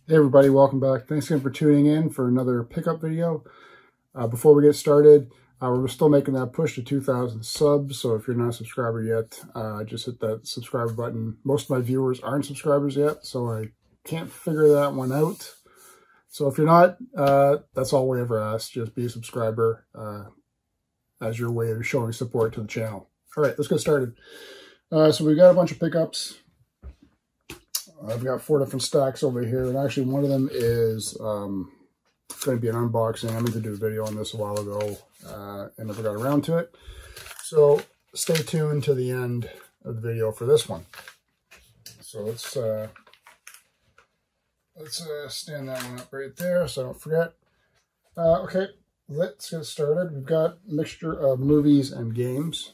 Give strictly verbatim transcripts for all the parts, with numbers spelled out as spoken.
Hey everybody, welcome back. Thanks again for tuning in for another pickup video. Uh, before we get started, uh, we're still making that push to two thousand subs, so if you're not a subscriber yet, uh, just hit that subscribe button. Most of my viewers aren't subscribers yet, so I can't figure that one out. So if you're not, uh, that's all we ever ask. Just be a subscriber uh, as your way of showing support to the channel. All right, let's get started. Uh, so we've got a bunch of pickups. I've got four different stacks over here, and actually one of them is um, going to be an unboxing. I meant to do a video on this a while ago uh, and never got around to it. So stay tuned to the end of the video for this one. So let's uh, let's uh, stand that one up right there so I don't forget. Uh, okay, let's get started. We've got a mixture of movies and games.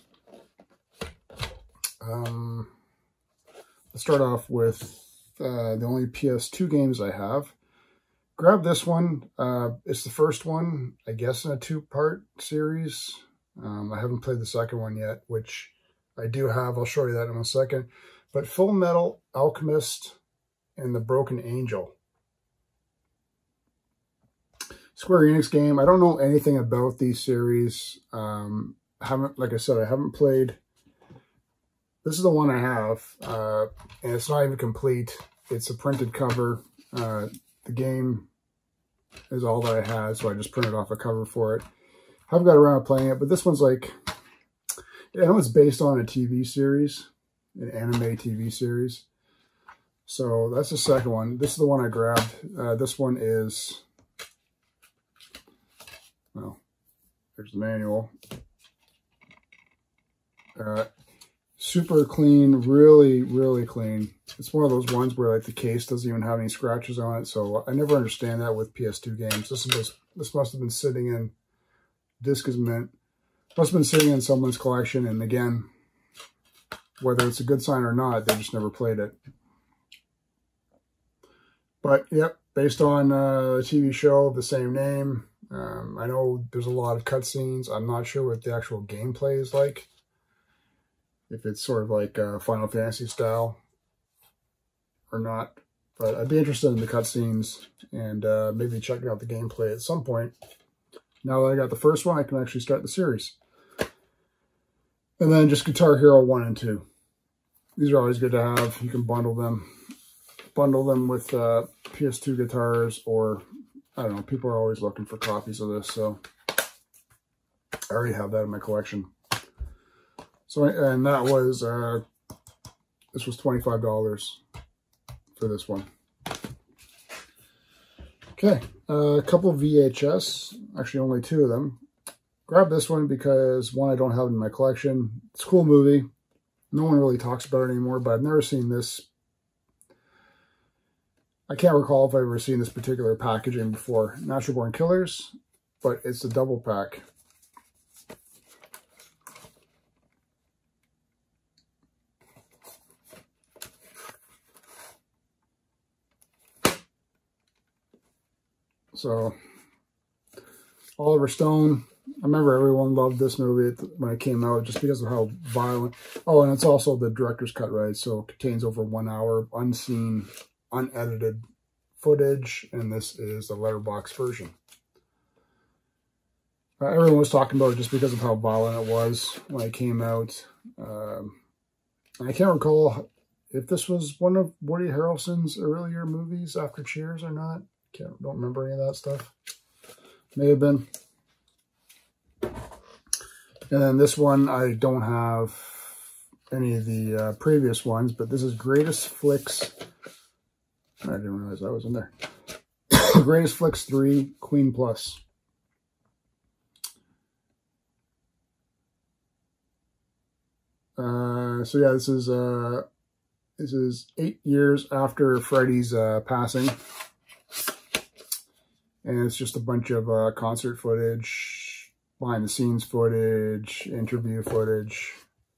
Um, let's start off with Uh, the only P S two games I have. Grab this one. Uh, it's the first one, I guess, in a two-part series. Um, I haven't played the second one yet, which I do have. I'll show you that in a second. But Full Metal Alchemist and the Broken Angel. Square Enix game. I don't know anything about these series. Um, haven't, like I said, I haven't played. This is the one I have, uh, and it's not even complete. It's a printed cover. Uh, the game is all that I had, so I just printed off a cover for it. I haven't got around to playing it, but this one's like, I know it's based on a T V series, an anime T V series. So that's the second one. This is the one I grabbed. Uh, this one is, well, there's the manual. Uh, Super clean, really, really clean. It's one of those ones where like the case doesn't even have any scratches on it. So I never understand that with P S two games. This is this must have been sitting in, disc is mint. Must have been sitting in someone's collection. And again, whether it's a good sign or not, they just never played it. But yep, based on uh, a T V show of the same name. Um, I know there's a lot of cutscenes. I'm not sure what the actual gameplay is like. If it's sort of like uh, Final Fantasy style or not. But I'd be interested in the cutscenes and uh, maybe checking out the gameplay at some point. Now that I got the first one, I can actually start the series. And then just Guitar Hero one and two. These are always good to have. You can bundle them. Bundle them with uh, P S two guitars, or, I don't know, people are always looking for copies of this, so I already have that in my collection. So, and that was, uh, this was twenty-five dollars for this one. Okay, uh, a couple of V H S, actually only two of them. Grab this one because, one, I don't have it in my collection. It's a cool movie. No one really talks about it anymore, but I've never seen this. I can't recall if I've ever seen this particular packaging before. Natural Born Killers, but it's a double pack. So, Oliver Stone, I remember everyone loved this movie when it came out just because of how violent. Oh, and it's also the director's cut, right? So it contains over one hour unseen, unedited footage, and this is the letterbox version. Uh, everyone was talking about it just because of how violent it was when it came out. Um, I can't recall if this was one of Woody Harrelson's earlier movies after Cheers or not. Can't, don't remember any of that stuff. May have been. And then this one, I don't have any of the uh, previous ones, but this is Greatest Flicks. I didn't realize that was in there. Greatest Flicks three, Queen Plus. Uh, so yeah, this is uh, this is eight years after Freddie's uh, passing. And it's just a bunch of uh, concert footage, behind the scenes footage, interview footage.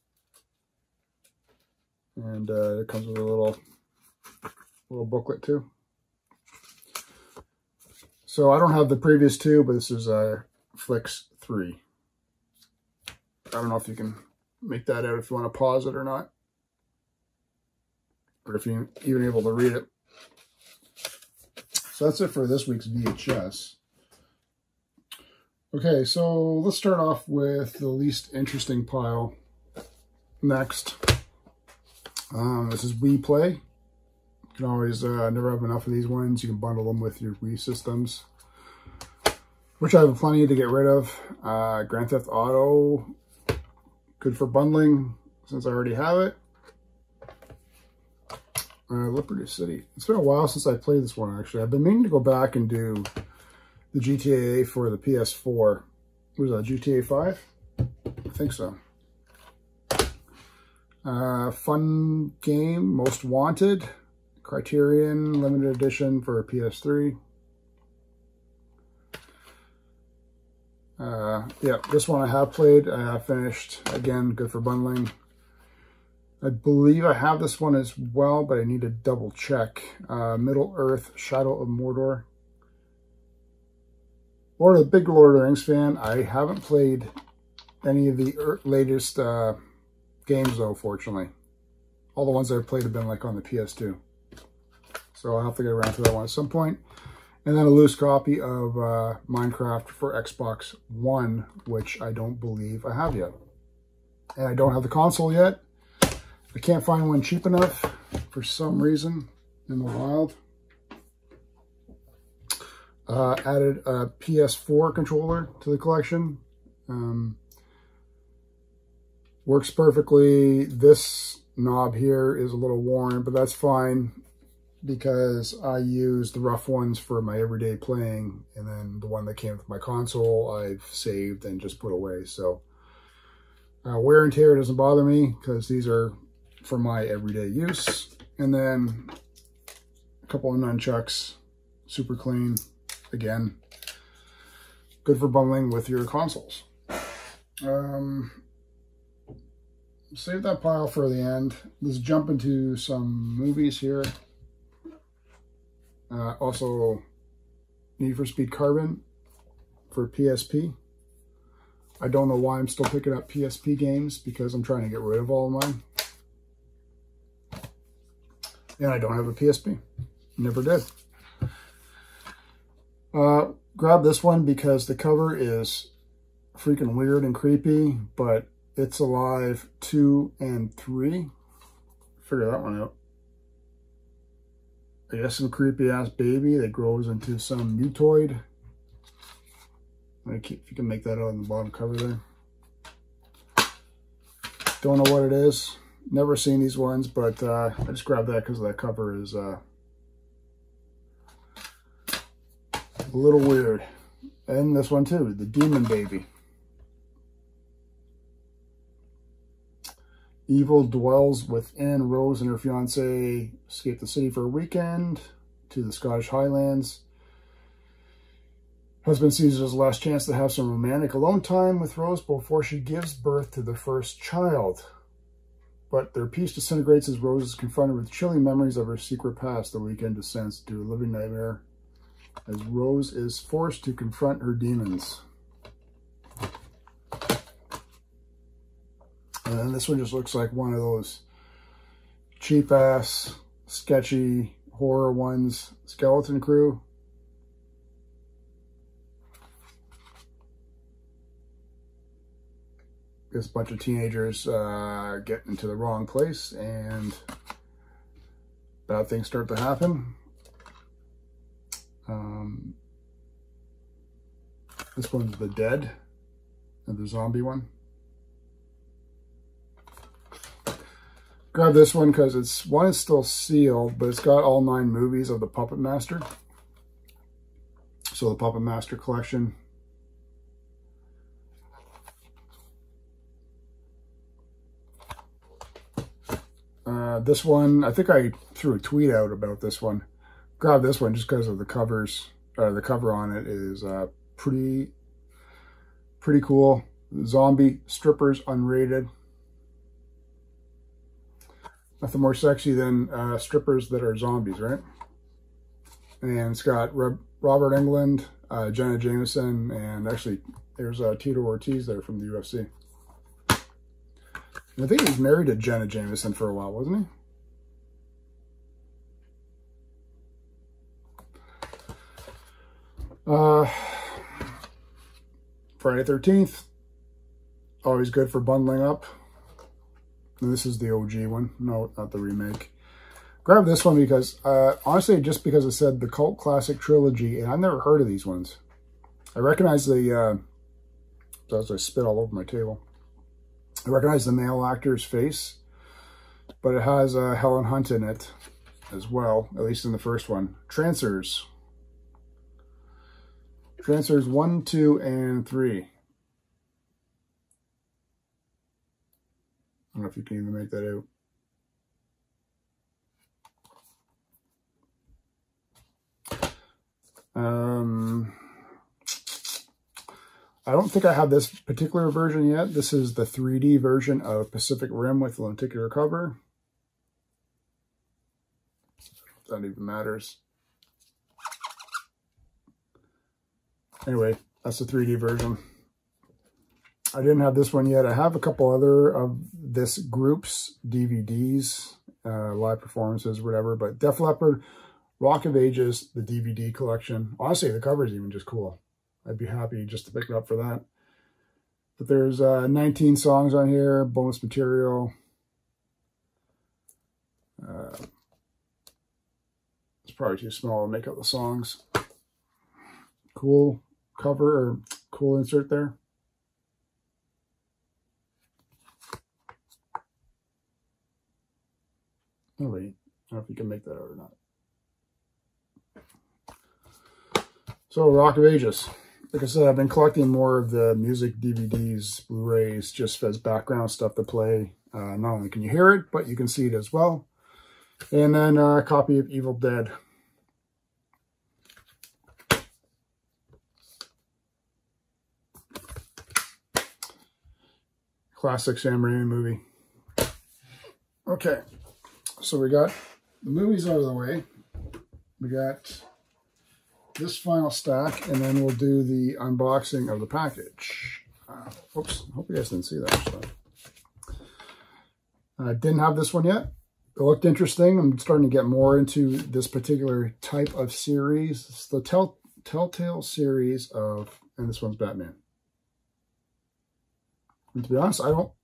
And uh, it comes with a little, little booklet too. So I don't have the previous two, but this is uh, Flicks three. I don't know if you can make that out if you want to pause it or not. Or if you're even able to read it. So that's it for this week's V H S. Okay, so let's start off with the least interesting pile next. Um, this is Wii Play. You can always uh, never have enough of these ones. You can bundle them with your Wii systems, which I have plenty to get rid of. Uh, Grand Theft Auto, good for bundling since I already have it. Uh, Liberty City. It's been a while since I played this one, actually. I've been meaning to go back and do the G T A for the P S four. What was that, G T A five? I think so. Uh, fun game, Most Wanted. Criterion Limited Edition for P S three. Uh, yeah, this one I have played. I have finished. Again, good for bundling. I believe I have this one as well, but I need to double check. Uh, Middle Earth, Shadow of Mordor. Lord of the big Lord of the Rings fan. I haven't played any of the latest uh, games, though, fortunately. All the ones I've played have been like on the P S two. So I'll have to get around to that one at some point. And then a loose copy of uh, Minecraft for Xbox One, which I don't believe I have yet. And I don't have the console yet. I can't find one cheap enough for some reason in the wild. Uh, added a P S four controller to the collection. Um, works perfectly. This knob here is a little worn, but that's fine because I use the rough ones for my everyday playing, and then the one that came with my console I've saved and just put away. So uh, wear and tear doesn't bother me because these are for my everyday use. And then a couple of nunchucks, super clean. Again, good for bundling with your consoles. Um, save that pile for the end. Let's jump into some movies here. Uh, also, Need for Speed Carbon for P S P. I don't know why I'm still picking up P S P games, because I'm trying to get rid of all of mine. And I don't have a P S P. Never did. Uh, grab this one because the cover is freaking weird and creepy, but It's Alive two and three. Figure that one out. I guess some creepy ass baby that grows into some mutoid. I keep, if you can make that out on the bottom cover there. Don't know what it is. Never seen these ones, but uh, I just grabbed that because that cover is uh, a little weird. And this one too, the Demon Baby. Evil dwells within. Rose and her fiance escape the city for a weekend to the Scottish Highlands. Husband sees his last chance to have some romantic alone time with Rose before she gives birth to their first child. But their peace disintegrates as Rose is confronted with chilling memories of her secret past. The weekend descends to a living nightmare as Rose is forced to confront her demons. And then this one just looks like one of those cheap-ass, sketchy horror ones. Skeleton Crew. This bunch of teenagers uh, get into the wrong place and bad things start to happen. Um, this one's The Dead, the zombie one. Grab this one because it's one is still sealed, but it's got all nine movies of the Puppet Master. So the Puppet Master collection. Uh, this one, I think I threw a tweet out about this one. Grab this one just because of the covers. Uh, the cover on it is uh, pretty, pretty cool. Zombie strippers unrated. Nothing more sexy than uh, strippers that are zombies, right? And it's got Re Robert Englund, uh, Jenna Jameson, and actually there's uh, Tito Ortiz there from the U F C. I think he was married to Jenna Jameson for a while, wasn't he? Uh, Friday the thirteenth. Always good for bundling up. And this is the O G one. No, not the remake. Grab this one because, uh, honestly, just because it said the Cult Classic Trilogy, and I've never heard of these ones. I recognize the, uh, as I spit all over my table, I recognize the male actor's face, but it has uh, Helen Hunt in it as well, at least in the first one. Trancers. Trancers one, two, and three. I don't know if you can even make that out. Um, I don't think I have this particular version yet. This is the three D version of Pacific Rim with lenticular cover. That even matters. Anyway, that's the three D version. I didn't have this one yet. I have a couple other of this group's D V Ds, uh, live performances, whatever, but Def Leppard, Rock of Ages, the D V D collection. Honestly, the cover is even just cool. I'd be happy just to pick it up for that. But there's uh, nineteen songs on here, bonus material. Uh, it's probably too small to make out the songs. Cool cover, or cool insert there. Oh wait, I don't know if you can make that out or not. So, Rock of Ages. Like I said, I've been collecting more of the music D V Ds, Blu-rays, just as background stuff to play. Uh, not only can you hear it, but you can see it as well. And then uh, a copy of Evil Dead. Classic Sam Raimi movie. Okay, so we got the movies out of the way. We got this final stack, and then we'll do the unboxing of the package. Uh, oops, hope you guys didn't see that stuff. I uh, didn't have this one yet. It looked interesting. I'm starting to get more into this particular type of series. It's the Tell Telltale series of, and this one's Batman. And to be honest, I don't,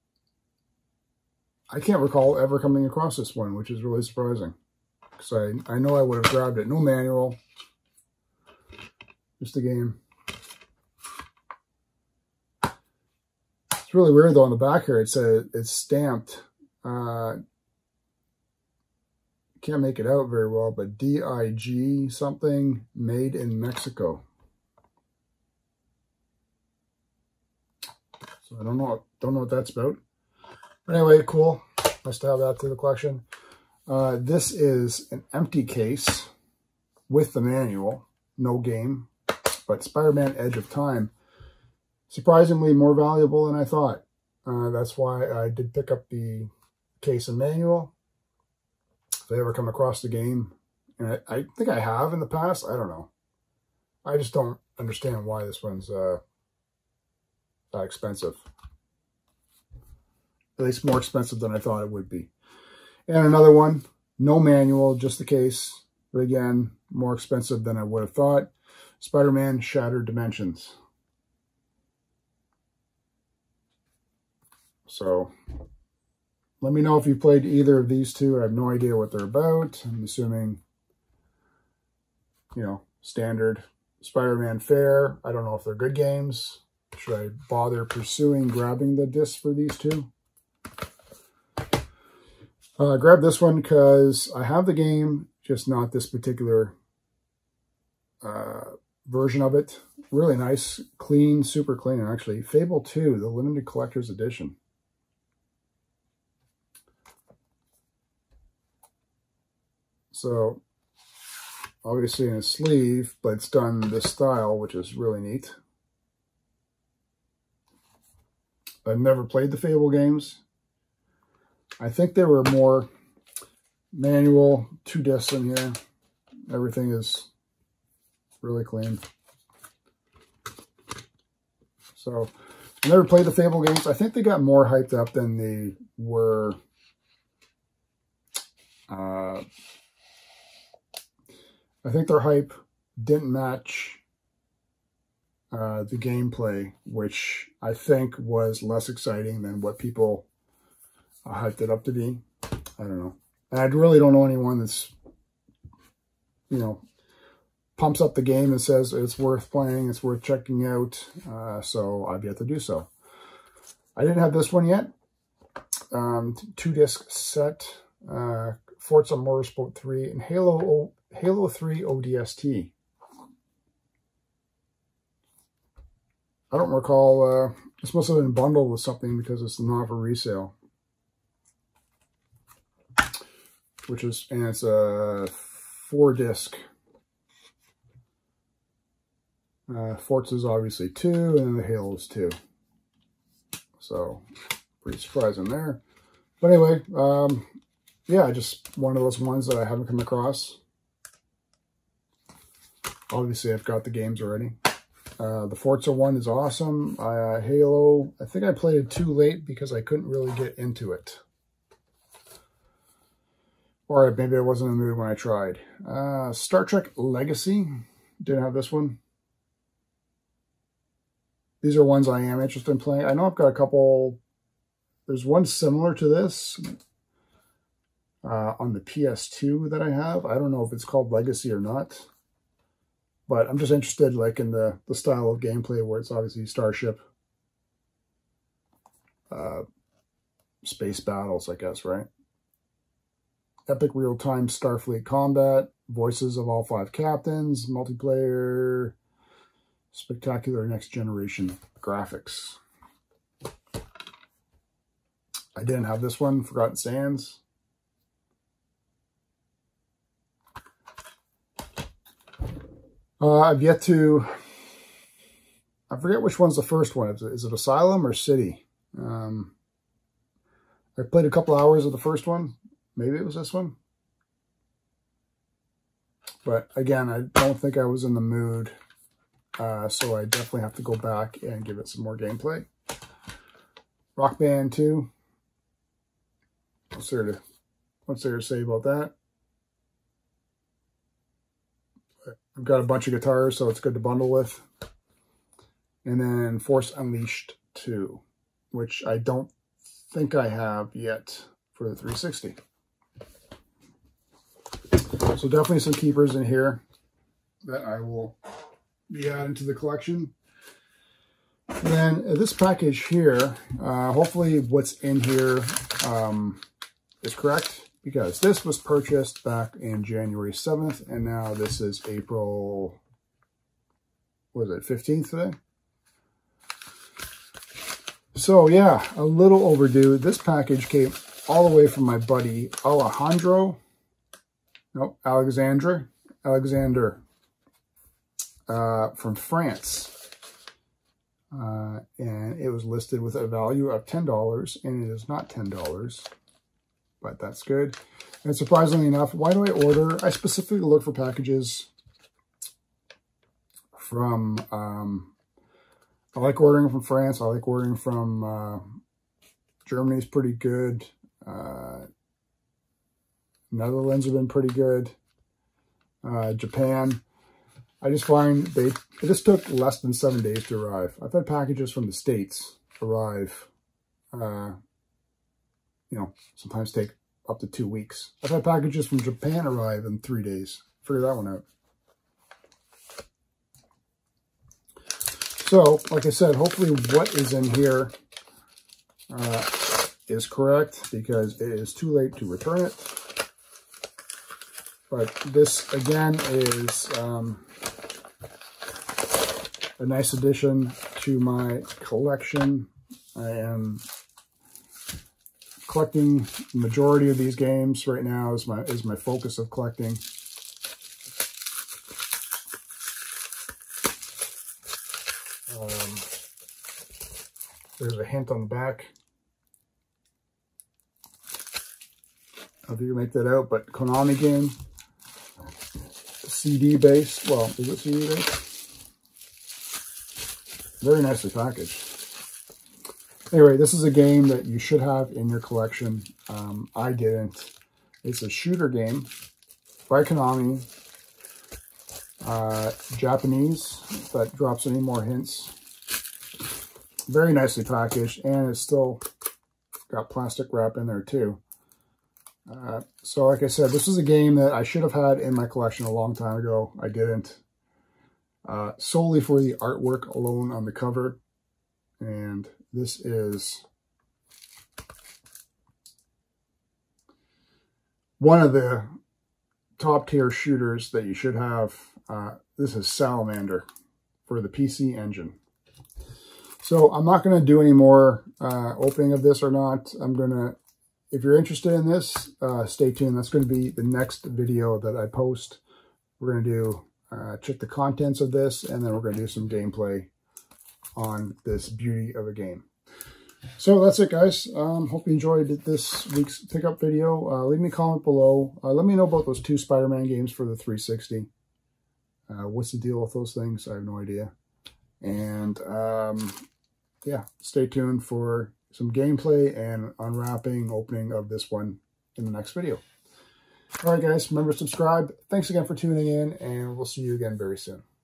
I can't recall ever coming across this one, which is really surprising. Because I, I know I would have grabbed it. No manual. Just a game. It's really weird though on the back here. It says it's stamped. Uh, can't make it out very well, but D I G something, made in Mexico. So I don't know. Don't know what that's about. But anyway, cool. Nice to have that to the collection. Uh, this is an empty case with the manual. No game. But Spider-Man Edge of Time, surprisingly more valuable than I thought. Uh, that's why I did pick up the case and manual. If I ever come across the game, and I, I think I have in the past, I don't know. I just don't understand why this one's uh, that expensive. At least more expensive than I thought it would be. And another one, no manual, just the case. But again, more expensive than I would have thought. Spider-Man Shattered Dimensions. So, let me know if you played either of these two. I have no idea what they're about. I'm assuming, you know, standard Spider-Man fare. I don't know if they're good games. Should I bother pursuing grabbing the disc for these two? Uh, grab this one because I have the game, just not this particular uh, version of it. Really nice, clean, super clean, actually. Fable two, the limited collector's edition. So, obviously in a sleeve, but it's done this style, which is really neat. I've never played the Fable games. I think they were more manual, two discs in here. Everything is really clean. So, I never played the Fable games. I think they got more hyped up than they were. Uh, I think their hype didn't match uh, the gameplay, which I think was less exciting than what people uh, hyped it up to be. I don't know. And I really don't know anyone that's, you know, pumps up the game and says it's worth playing, it's worth checking out. Uh, so I've yet to do so. I didn't have this one yet. Um, two disc set, uh, Forza Motorsport three and Halo o Halo three O D S T. I don't recall. Uh, this must have been bundled with something because it's not for resale. Which is, and it's a four disc. Uh, Forza's obviously two, and the Halo's two. So, pretty surprising there. But anyway, um, yeah, just one of those ones that I haven't come across. Obviously, I've got the games already. Uh, the Forza one is awesome. Uh, Halo, I think I played it too late because I couldn't really get into it. Or maybe I wasn't in the mood when I tried. Uh, Star Trek Legacy. Didn't have this one. These are ones I am interested in playing. I know I've got a couple. There's one similar to this uh, on the P S two that I have. I don't know if it's called Legacy or not. But I'm just interested like in the, the style of gameplay where it's obviously Starship. Uh, space battles, I guess, right? Epic real-time Starfleet combat, voices of all five captains, multiplayer, spectacular next-generation graphics. I didn't have this one, Forgotten Sands. Uh, I've yet to, I forget which one's the first one. Is it, is it Asylum or City? Um, I played a couple hours of the first one. Maybe it was this one. But again, I don't think I was in the mood. Uh, so I definitely have to go back and give it some more gameplay. Rock Band two. What's there to, what's there to say about that? I've got a bunch of guitars, so it's good to bundle with. And then Force Unleashed two, which I don't think I have yet for the three sixty. So definitely some keepers in here that I will be adding to the collection. And then this package here, uh, hopefully what's in here um, is correct, because this was purchased back in January seventh, and now this is April, what is it, fifteenth today? So yeah, a little overdue. This package came all the way from my buddy Alejandro, no, Alexandre, Alexander, uh, from France. Uh, and it was listed with a value of ten dollars, and it is not ten dollars. But that's good. And surprisingly enough, why do I order? I specifically look for packages from, um, I like ordering from France. I like ordering from, uh, Germany's pretty good. Uh, Netherlands have been pretty good. Uh, Japan. I just find they, it just took less than seven days to arrive. I've had packages from the States arrive, uh, you know, sometimes take up to two weeks. I've had packages from Japan arrive in three days. Figure that one out. So, like I said, hopefully what is in here uh, is correct, because it is too late to return it. But this, again, is um, a nice addition to my collection. I am collecting the majority of these games right now is my is my focus of collecting. Um, there's a hint on the back. I don't know if you can make that out, but Konami game, C D based. Well, is it C D based? Very nicely packaged. Anyway, this is a game that you should have in your collection. Um, I didn't. It's a shooter game by Konami. uh, Japanese, if that drops any more hints. Very nicely packaged, and it's still got plastic wrap in there too. Uh, so like I said, this is a game that I should have had in my collection a long time ago. I didn't. Uh, solely for the artwork alone on the cover. And this is one of the top tier shooters that you should have. Uh, this is Salamander for the P C Engine. So I'm not going to do any more uh, opening of this or not. I'm going to, if you're interested in this, uh, stay tuned. That's going to be the next video that I post. We're going to do, uh, check the contents of this, and then we're going to do some gameplay on this beauty of a game. So that's it, guys. Um, hope you enjoyed this week's pickup video. Uh, leave me a comment below. Uh, let me know about those two Spider-Man games for the three sixty. Uh, what's the deal with those things? I have no idea. And um, yeah, stay tuned for some gameplay and unwrapping, opening of this one in the next video. All right, guys, remember to subscribe. Thanks again for tuning in, and we'll see you again very soon.